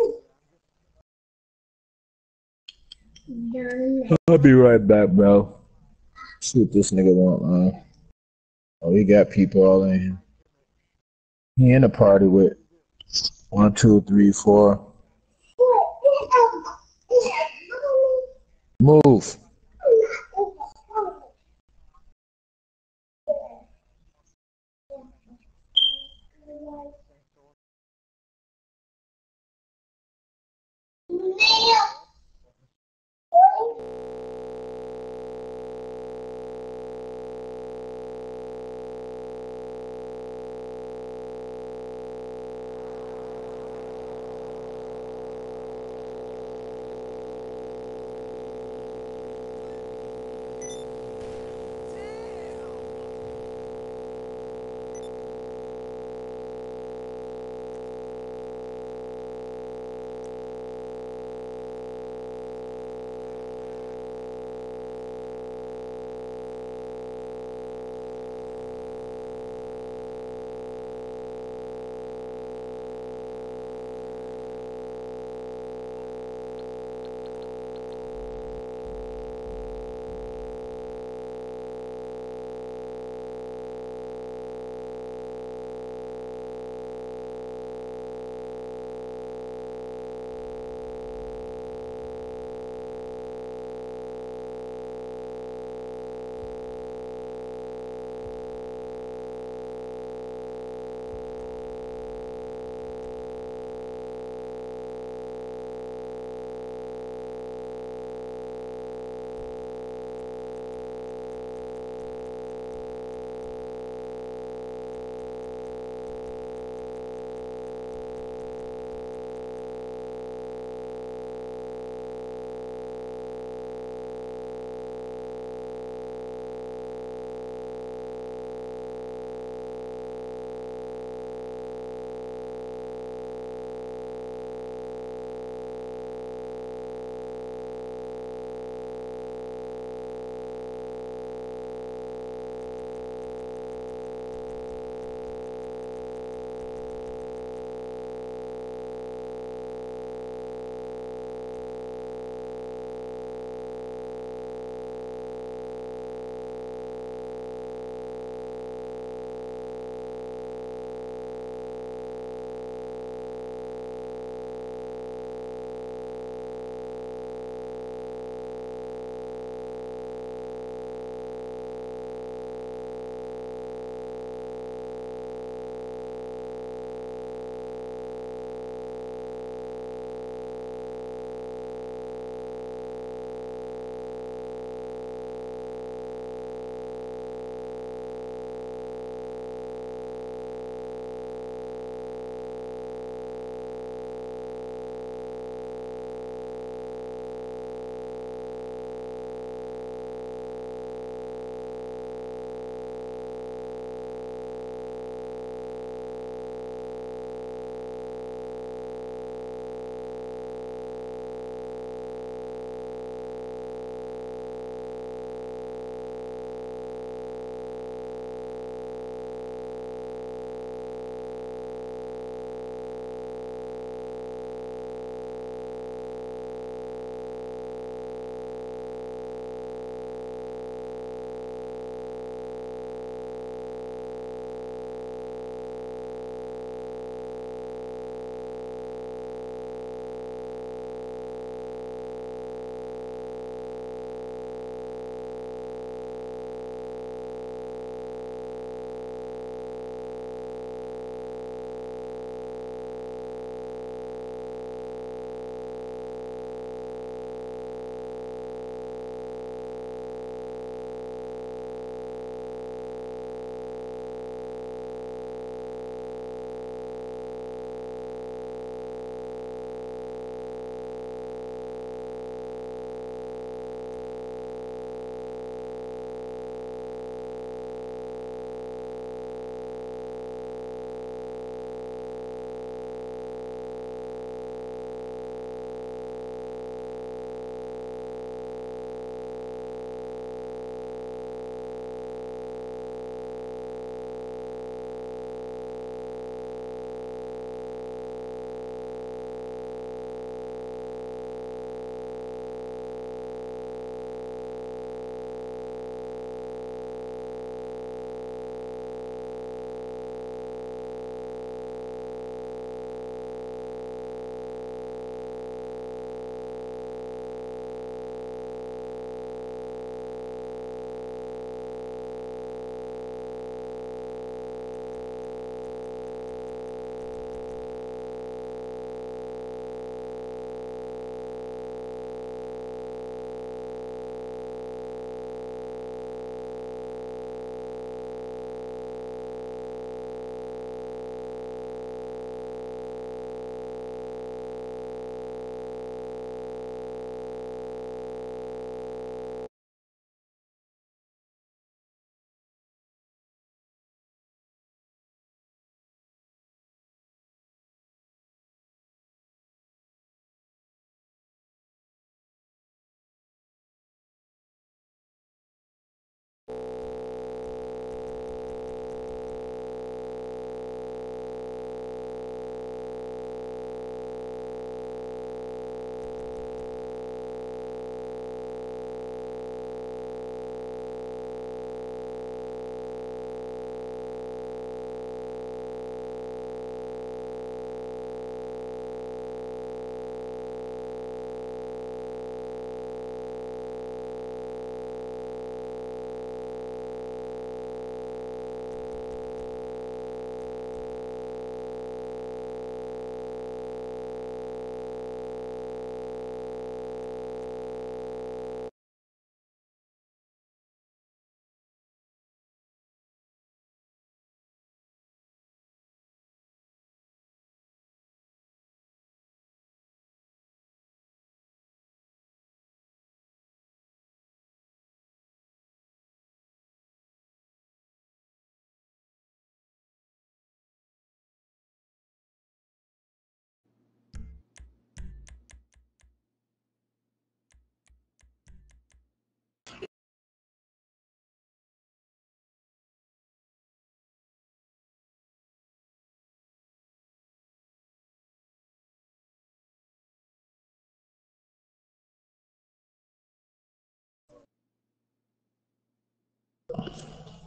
I'll be right back, bro. See what this nigga want, man. Oh, he got people all in here. He in the party with 1, 2, 3, 4. Move.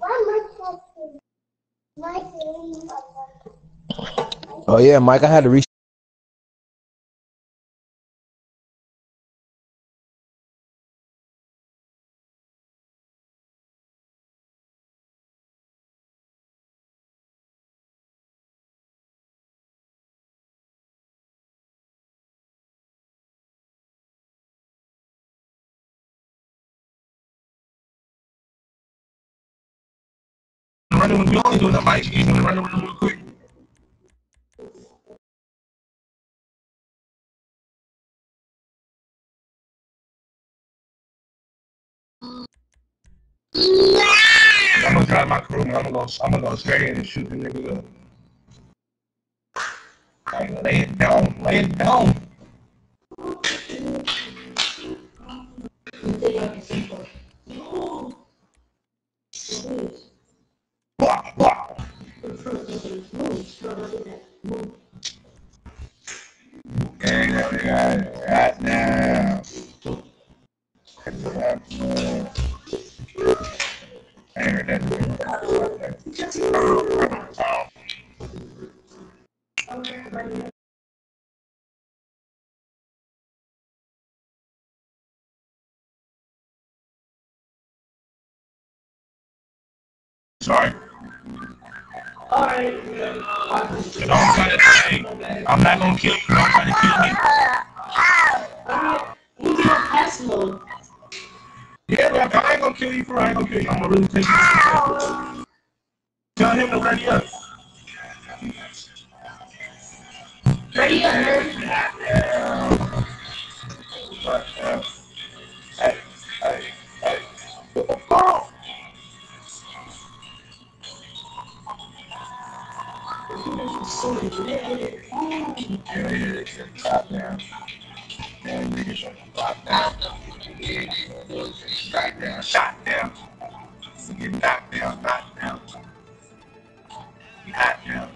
Oh yeah, Mike, I had to reach. Running with you only doing that, Mike. You want to run around real quick? I'm gonna drive my crew, and I'm gonna go straight in and shoot the nigga up. Like, lay it down, lay it down. Blah, blah. Okay, there we go. Right now. Sorry. Alright. Don't try to say, I'm not gonna kill you. Don't try to kill me. You get pass mode. Yeah, but I ain't gonna kill you for I ain't gonna kill you. I'm gonna really take you. Tell him to ready up. Ready up, man. Hey, hey, hey. Oh. Drop down. And niggas drop down. Shot down, shot down. So get knocked down, knocked down. Knocked down.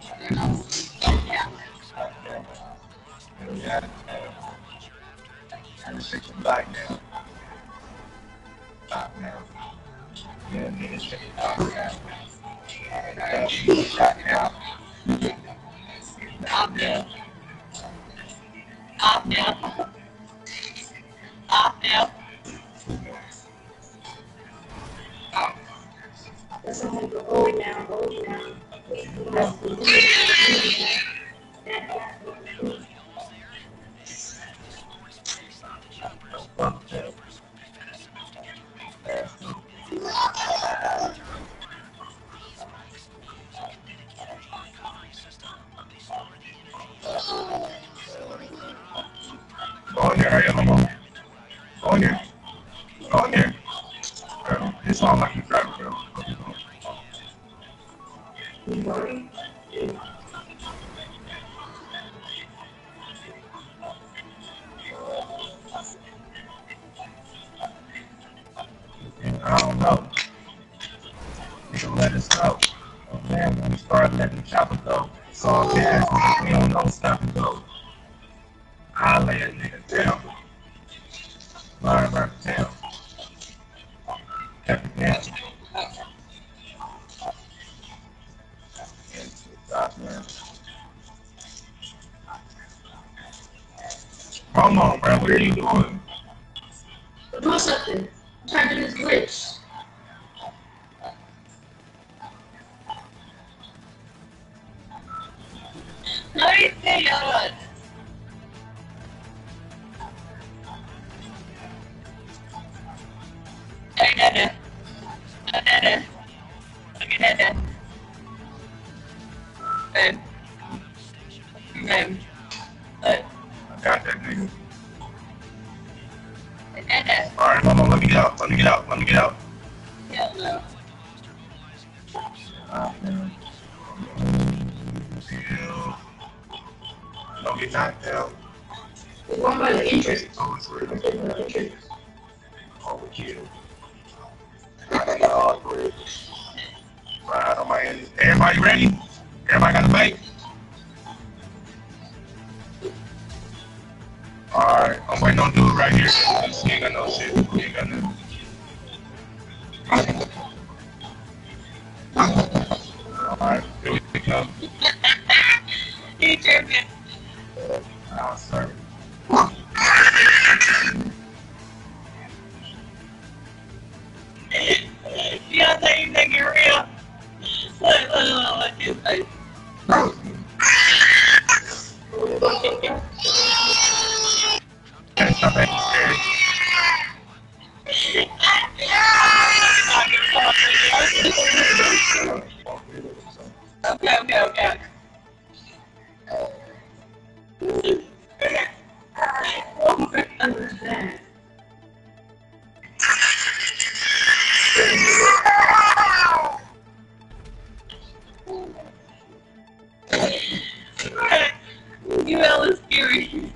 Yeah. I'm just taking back now. Knocked down. Yeah, niggas taking knocked down. Knocked down. Knocked down. Knocked down. Knocked down. Hold down, hold down. Go in there, I am alone. Go in there. Go in there. It's all like you drive, bro. I don't know. You can let us go. Oh, man, when we start letting the chopper go, it's all gas. We don't know stop and go. I'll lay a nigga down. Learn around the town. Every damn. Come on, bro. What are you doing? Do something. I'm trying to do this glitch. No, you say what? I got that nigga. Alright, mama, let me get out. Let me get out. Let me get out. Don't get knocked out. One by the entrance. Oh, it's real. Overkill. I got all three. Right on my end. Everybody ready? Everybody got a bait? Alright, I'm waiting on dude right here. He ain't got no shit. He ain't got nothing. You hella scary.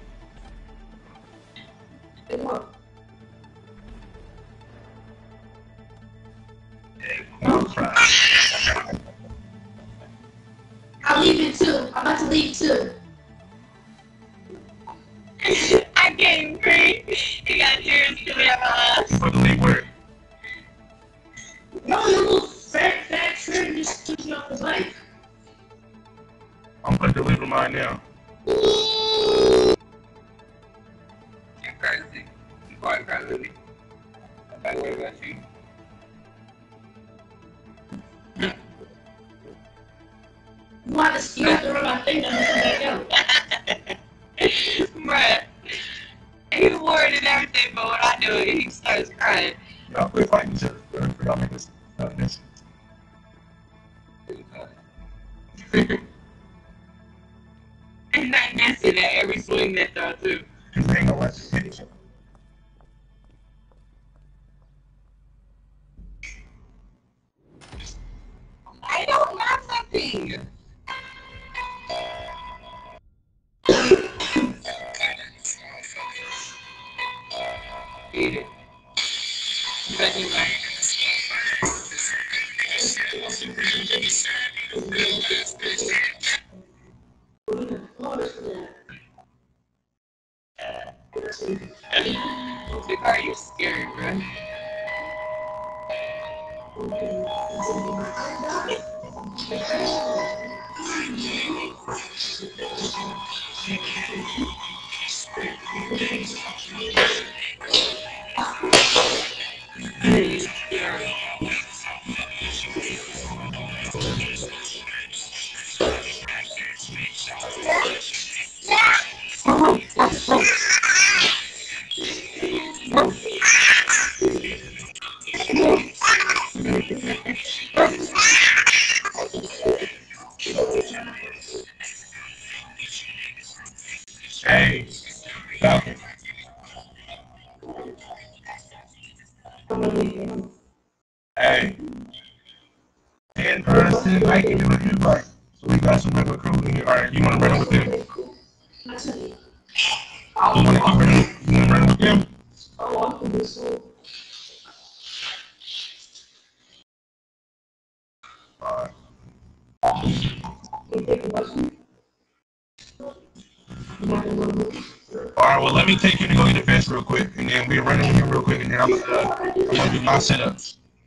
I'm leaving too. I'm about to leave too. I can't breathe. You got tears coming out my eyes. You about to leave where? No, you little fat shrimp just took me off the bike. I'm about to leave mine now. You're crazy. You're quite crazy. I better worry about you. You have to run my thing down and come back out. Bruh. He's worried and everything, but when I do it, he starts crying. Y'all quit fighting each other. Y'all make this mess. And not missing at every swing they throw too. Because they ain't gonna let you hit each other. I don't have nothing. Eat it. But you might. Are you scared, bro? Hey, Falcon. Hey. 10 person, I can do what you like. So we got some regular crew in here. Alright, you wanna run with them? You wanna keep running? You wanna run with them? Alright. Alright, well let me take you to go get the fence real quick, and then we'll run in here real quick, and then I'm gonna do my setup.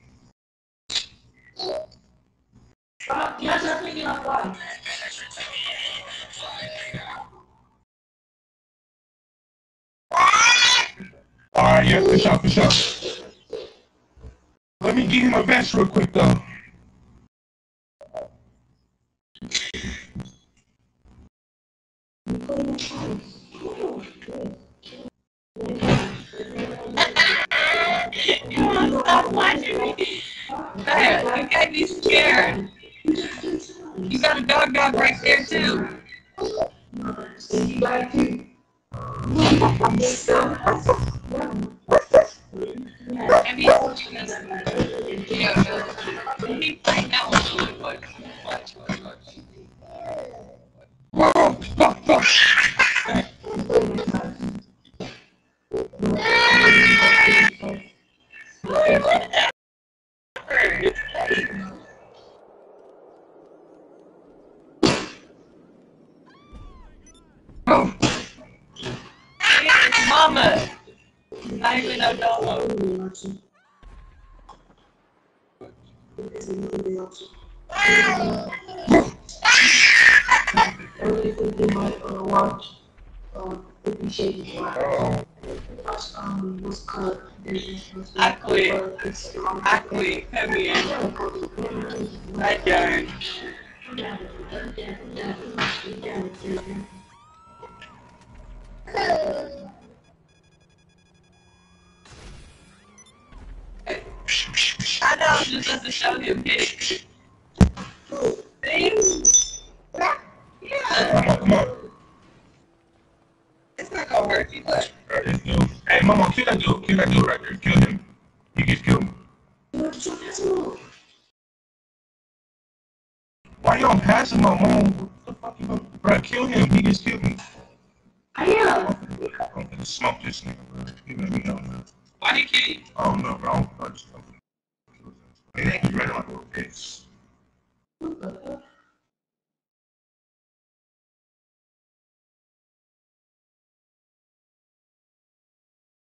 Alright, yeah, for sure. Let me give you my vest real quick though. You wanna stop watching me? Man, you got me scared. You got a dog right there too. Have you let me find out what. Mama! Not even no dog. I quit. Come here. I done. I know, just to show him this. See? Yeah. Come on. It's not gonna hurt you, but. Hey, Mama, kill that dude right there. Kill him. He gets killed. kill him. He just killed me. I am. I'm gonna smoke this nigga, bro. He let me know, man. Why he kill you? I don't know, bro.